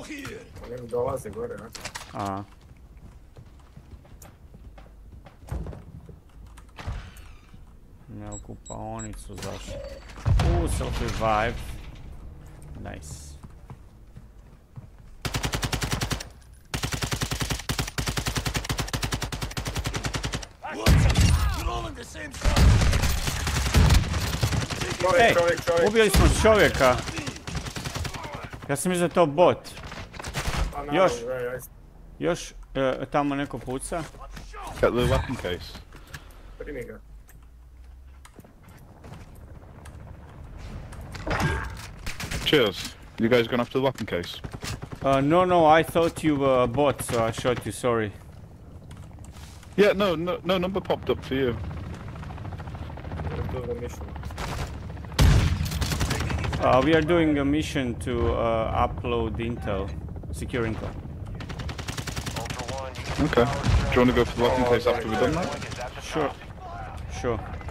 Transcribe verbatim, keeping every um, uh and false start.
Oni dolaze gore, ne? A. Ne u kupaonicu zašli. Uuu, self revive. Nice. Ej, Čovjek, čovjek. ubili smo čovjeka. Ja sam mislio da je to bot. Još, još e, tamo neko puca. Get the weapon case. Primi ga. Cheers. You guys going after the weapon case? Uh, no, no, I thought you were a bot, so I shot you, sorry. Yeah, no, no, no number popped up for you. Uh, we are doing a mission to uh, upload intel, secure intel. Okay. Do you want to go for the weapon case after we've done that? Sure, sure.